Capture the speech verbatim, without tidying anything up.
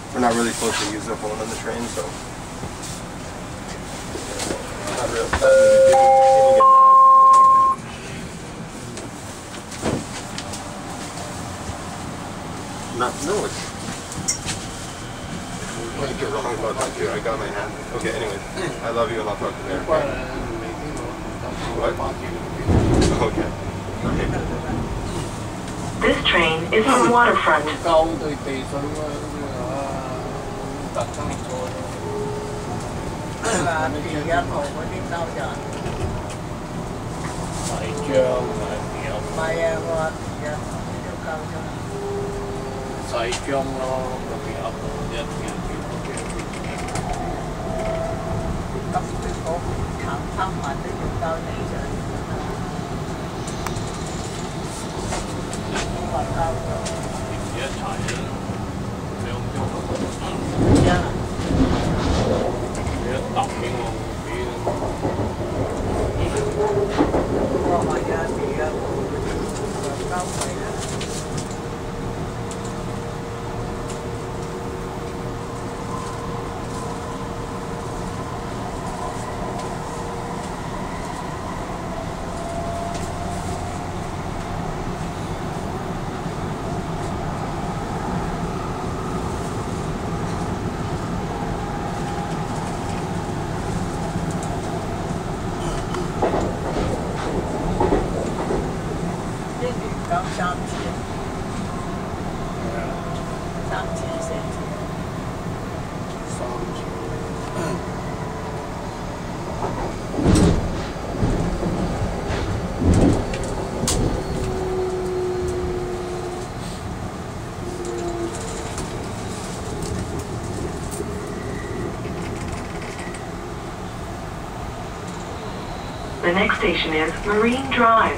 we're not really supposed to use the phone on the train, so not real. Not really. People, people get mad. Not, no, it's. What you're wrong about that too. I got my hand. Okay, anyways, I love you and I'll talk to you later. What? Okay. Okay. This train is on the waterfront. Xài trong nó bị ập nhất ngàn cấp cái cổ thẳng thăng mà tới chúng tôi này rồi nhưng mà cao rồi nhớ chạy không cho dạ nhớ tập cái ngon bị qua mà ra thì cao vậy đó. Cao三千，三千四千， 三千。 The next station is Marine Drive.